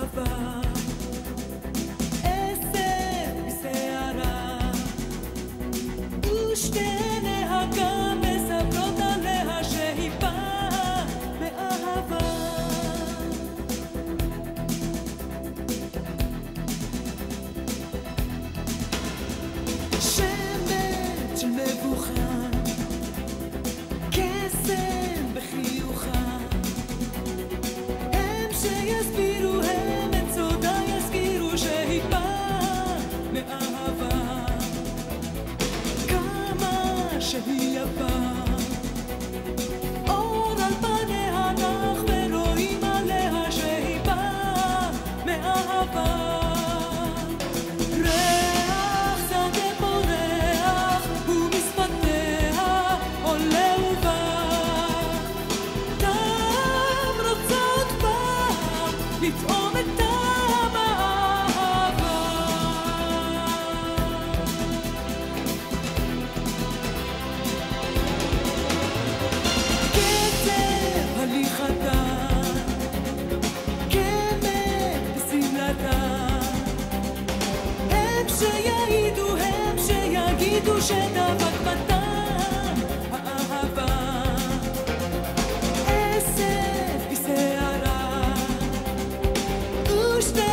אהבה, עשב בשערה, ושתי עיניה גם מספרות עליה שהיא באה מאהבה. שמץ של מבוכה, קסם בחיוכה, הם שיסבירו, הם את סודה יזכירו שהיא באה מאהבה. כמה שהיא יפה, אור על פניה נח ורואים עליה שהיא באה מאהבה. ריח שדה פורח ומשפתיה עולה ובא, דם רוצה עוד פעם לטעום את טעם האהבה. כתב הליכתה, קמט בשמלתה, הם שיעידו, הם שיגידו שדבק בטעם האהבה. עשב בשערה, ושתי